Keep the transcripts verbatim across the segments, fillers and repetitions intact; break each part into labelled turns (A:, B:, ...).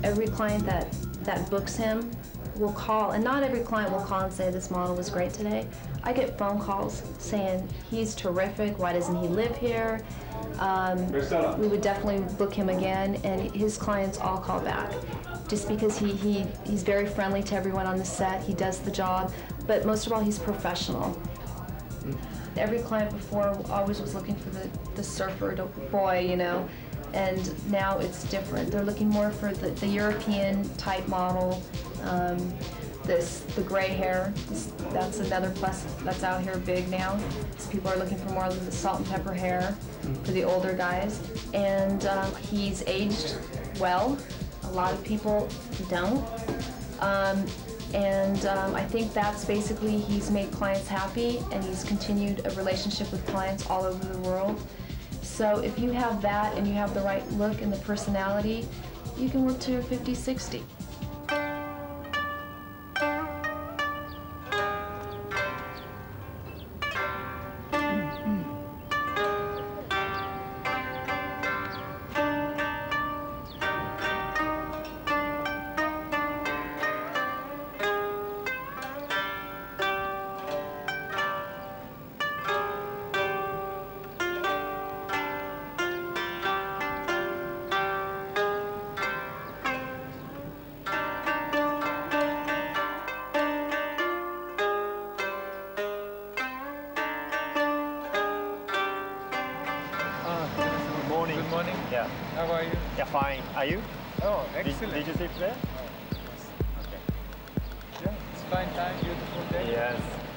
A: every client that, that books him will call, and not every client will call and say this model was great today. I get phone calls saying he's terrific, why doesn't he live here? Um, we would definitely book him again, and his clients all call back. Just because he, he, he's very friendly to everyone on the set, he does the job, but most of all, he's professional. Every client before always was looking for the, the surfer boy, you know, and now it's different. They're looking more for the, the European type model, um, this, the gray hair, this, that's another plus that's out here big now. So people are looking for more of the salt and pepper hair for the older guys. And um, he's aged well. A lot of people don't. Um, And um, I think that's basically, he's made clients happy, and he's continued a relationship with clients all over the world. So if you have that and you have the right look and the personality, you can work to your fifty, sixty.
B: Good morning.
C: Yeah.
B: How are you?
C: Yeah, fine. Are you?
B: Oh, excellent.
C: Did, did you sleep there?
B: Oh, yes.
C: Okay.
B: Yeah, it's fine time, beautiful day.
C: Yes.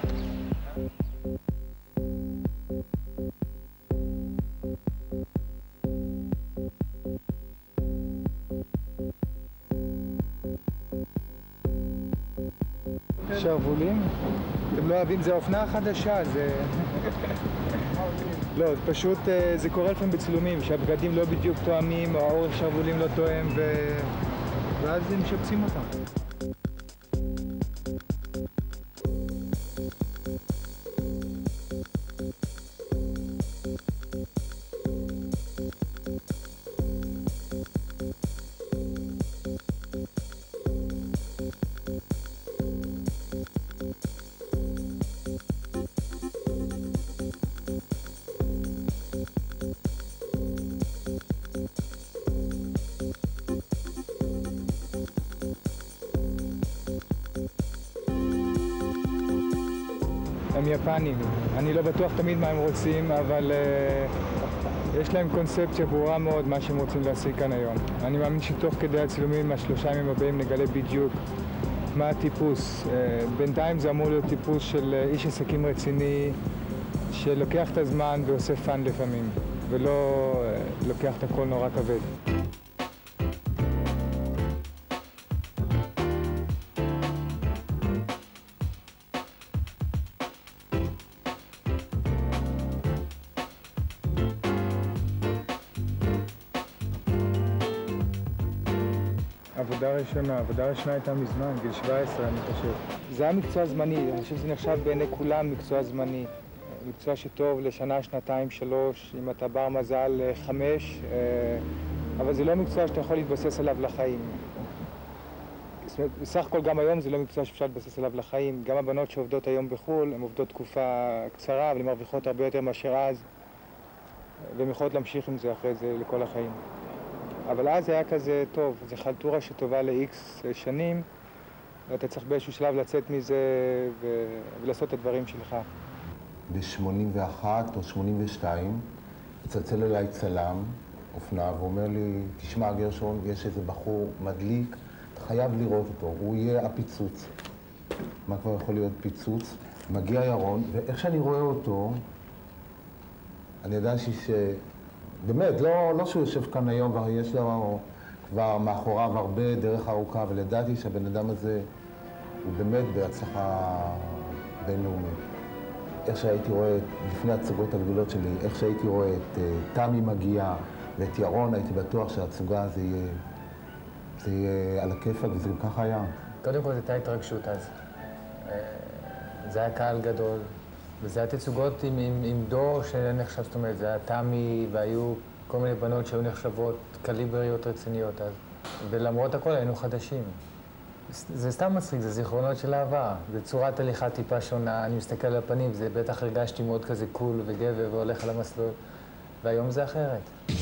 D: שרוולים? אתם לא אוהבים, זה אופנה חדשה, זה... לא, זה פשוט, זה קורה לפעמים בצילומים, שהבגדים לא בדיוק תואמים, או האורך שרוולים לא תואם, ו... ואז הם משפצים אותם. הם יפנים. אני לא בטוח תמיד מה הם רוצים, אבל uh, יש להם קונספציה ברורה מאוד מה שהם רוצים להשיג כאן היום. אני מאמין שתוך כדי הצילומים, השלושה ימים הבאים, נגלה בדיוק מה הטיפוס. Uh, בינתיים זה אמור להיות טיפוס של uh, איש עסקים רציני, שלוקח את הזמן ועושה פאן לפעמים, ולא uh, לוקח את הכל נורא כבד. עבודה ראשונה, עבודה ראשונה הייתה מזמן, גיל שבע עשרה אני חושב. זה היה מקצוע זמני, אני חושב שזה נחשב בעיני כולם מקצוע זמני. מקצוע שטוב לשנה, שנתיים, שלוש, אם אתה בר מזל, חמש, אבל זה לא מקצוע שאתה יכול להתבסס עליו לחיים. בסך הכל גם היום זה לא מקצוע שאפשר להתבסס עליו לחיים. גם הבנות שעובדות היום בחו"ל, הן עובדות תקופה קצרה, אבל הן מרוויחות הרבה יותר מאשר אז, והן יכולות להמשיך עם זה אחרי זה לכל החיים. אבל אז היה כזה טוב, זו חלטורה שטובה ל-X שנים, ואתה צריך באיזשהו שלב לצאת מזה ו... ולעשות את הדברים שלך.
E: ב-שמונים ואחת או שמונים ושתיים צלצל אליי צלם, אופנה, ואומר לי, תשמע גרשון, יש איזה בחור מדליק, אתה חייב לראות אותו, הוא יהיה הפיצוץ. מה כבר יכול להיות פיצוץ? מגיע ירון, ואיך שאני רואה אותו, אני ידעתי ש... באמת, לא, לא שהוא יושב כאן היום ויש לו כבר מאחוריו הרבה דרך ארוכה, אבל ידעתי שהבן אדם הזה הוא באמת בהצלחה בינלאומית. איך שהייתי רואה, לפני הצגות הגדולות שלי, איך שהייתי רואה את uh, תמי מגיעה ואת ירון, הייתי בטוח שהצגה הזה יהיה, זה יהיה על הכיפק, וזה גם ככה היה.
F: קודם כל, זו הייתה התרגשות אז. זה היה קהל גדול. וזה היה תצוגות עם, עם, עם דור שנחשב, זאת אומרת, זה היה תמי, והיו כל מיני בנות שהיו נחשבות קליבריות רציניות אז. ולמרות הכל היינו חדשים. זה סתם מצחיק, זה זיכרונות של העבר. זה צורת הליכה טיפה שונה, אני מסתכל על הפנים, זה בטח הרגשתי מאוד כזה קול וגבר והולך על המסלול, והיום זה אחרת.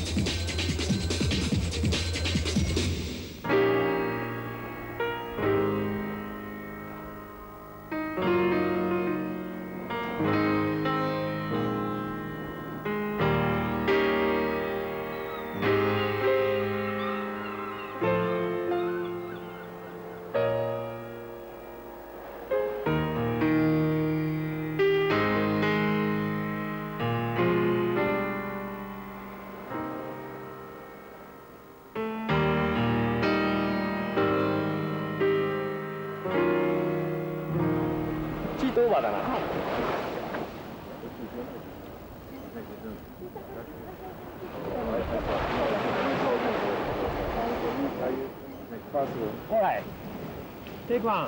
C: All right, take one.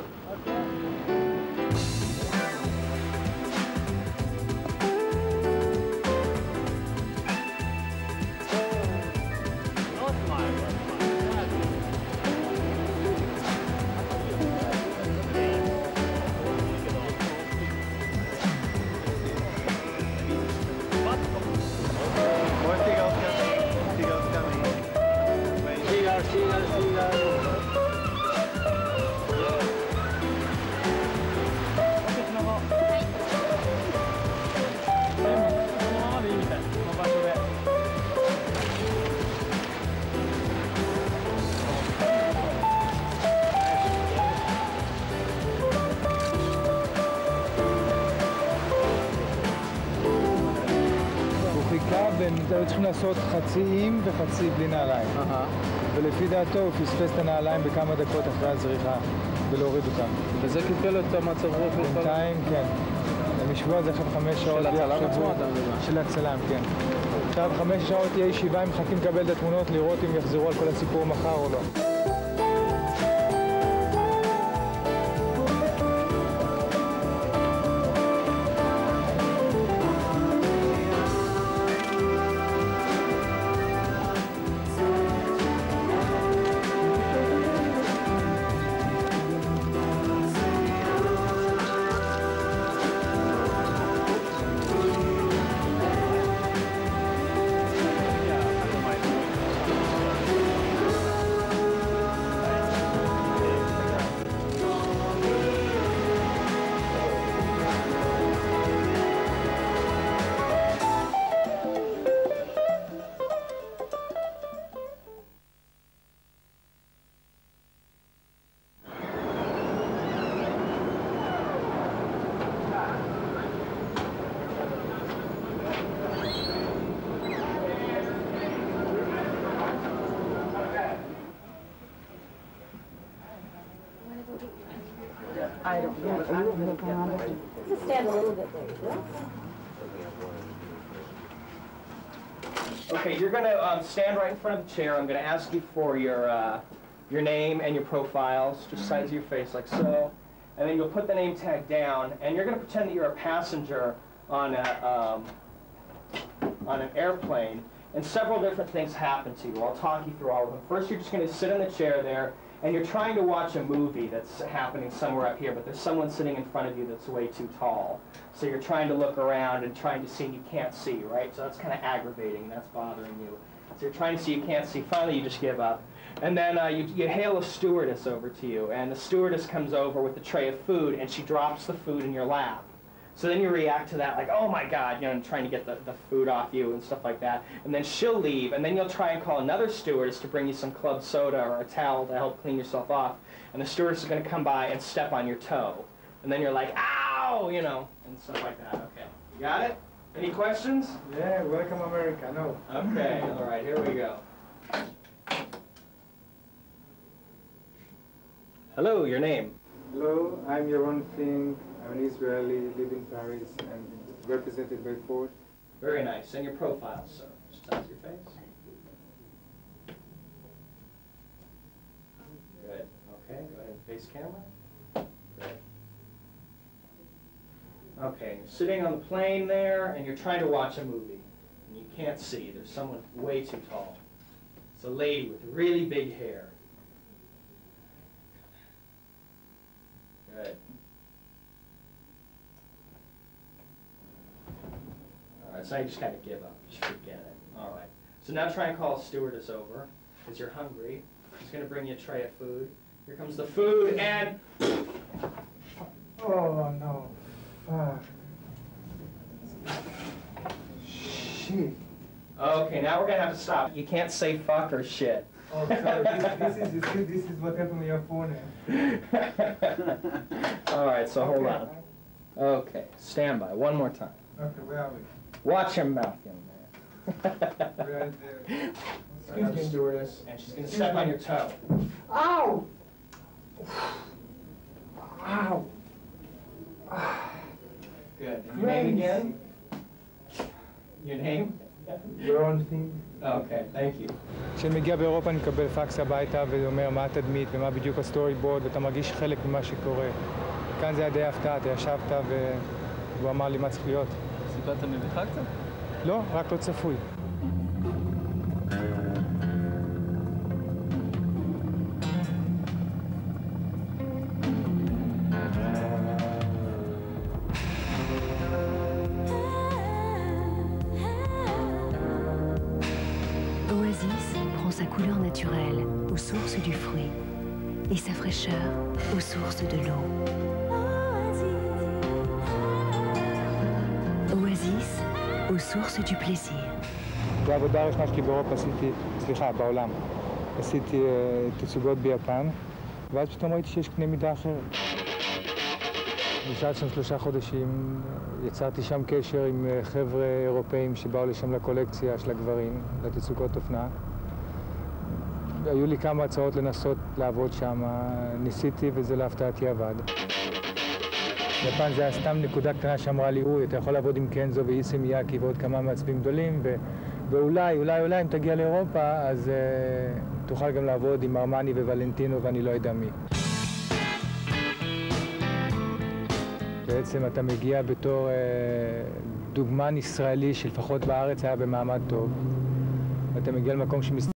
D: והם היו צריכים לעשות חצי עם וחצי בלי נעליים. ולפי דעתו הוא פספס את הנעליים בכמה דקות אחרי הזריחה ולהוריד אותם.
C: וזה קיבל את המצב רוח?
D: בינתיים, כן. הם ישבו על זה עכשיו חמש שעות.
C: של הצלם עצמו?
D: של הצלם, כן. עכשיו חמש שעות תהיה ישיבה, הם מחכים לקבל את התמונות, לראות אם יחזרו על כל הסיפור מחר או לא.
G: I don't know. I don't know. Just stand a little bit there.
H: Okay, you're going to um, stand right in front of the chair. I'm going to ask you for your, uh, your name and your profiles, just size of your face like so. And then you'll put the name tag down, and you're going to pretend that you're a passenger on, a, um, on an airplane, and several different things happen to you. I'll talk you through all of them. First, you're just going to sit in the chair there, and you're trying to watch a movie that's happening somewhere up here, but there's someone sitting in front of you that's way too tall. So you're trying to look around and trying to see, and you can't see, right? So that's kind of aggravating, and that's bothering you. So you're trying to see, you can't see. Finally, you just give up. And then uh, you, you hail a stewardess over to you, and the stewardess comes over with a tray of food, and she drops the food in your lap. So then you react to that like, oh my God, you know, and trying to get the, the food off you and stuff like that. And then she'll leave, and then you'll try and call another stewardess to bring you some club soda or a towel to help clean yourself off. And the stewardess is going to come by and step on your toe. And then you're like, ow, you know, and stuff like that. Okay, you got it? Any questions?
D: Yeah, welcome America, no.
H: Okay, all right, here we go. Hello, your name?
D: Hello, I'm Yaron Fink. I'm an Israeli, live in Paris, and represented by Ford.
H: Very nice. And your profile, sir. Just touch your face. Good. Okay, go ahead and face camera. Good. Okay, you're sitting on the plane there, and you're trying to watch a movie. And you can't see. There's someone way too tall. It's a lady with really big hair. minutes. Now you just kind of give up. Just forget it. All right. So now try and call a stewardess over, because you're hungry. She's going to bring you a tray of food. Here comes the food, and...
D: Oh, no. Fuck. Shit.
H: Okay, now we're going to have to stop. You can't say fuck or shit.
D: Oh, sorry. This, this, is, you see, this is what happened with your phone.
H: All right, so hold on. Okay, stand by. One more time.
D: Okay, where are we?
H: Watch your mouth, young man.
D: Right there.
H: Excuse me, stewardess, and she's going to step on your toe.
D: Ow! Ow!
H: Good. And your name again? Your name?
D: Yaron Fink.
H: Okay, thank you.
D: כשאני מגיע באירופה אני מקבל פקס הביתה ואומר מה התדמית ומה בדיוק הסטורי בורד ואתה מרגיש חלק ממה שקורה. כאן זה היה די הפתעה, אתה ישבת והוא אמר לי מה צריך להיות.
B: סיפרת מביכה קצת?
D: לא, רק לא צפוי.
I: Oasis prend sa couleur naturelle aux sources du fruit et sa fraîcheur aux sources de l'eau. Oasis aux sources du plaisir.
D: בעבודה הראשונה שלי באירופה עשיתי, סליחה, בעולם, עשיתי תצוגות ביפן, ואז פתאום ראיתי שיש קנה מידה אחרת. נשארתי שם שלושה חודשים, יצרתי שם קשר עם חבר'ה אירופאים שבאו לשם לקולקציה של הגברים, לתצוגות אופנה. היו לי כמה הצעות לנסות לעבוד שם, ניסיתי וזה להפתעתי עבד. יפן זה היה סתם נקודה קטנה שאמרה לי, אוי, אתה יכול לעבוד עם קנזו ואיסי מיאקי ועוד כמה מעצבים גדולים, ו... ואולי, אולי, אולי אם תגיע לאירופה, אז uh, תוכל גם לעבוד עם ארמני וולנטינו ואני לא יודע מי. בעצם אתה מגיע בתור uh, דוגמן ישראלי שלפחות בארץ היה במעמד טוב. אתה מגיע למקום שמס...